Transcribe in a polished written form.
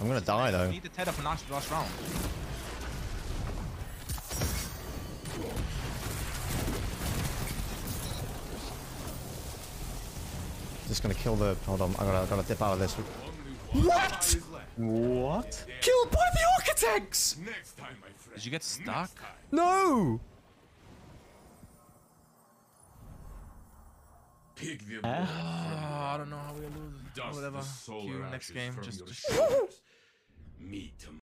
I'm gonna die though. You need to Ted up and last round. Just gonna kill the. Hold on, I gotta dip out of this. What? What? Killed by the architects! Next time, my friend. Did you get stuck? No! Pick them I don't know how we're losing. Dust Whatever. the solar Q next ashes game. from Just your shoulders. Meet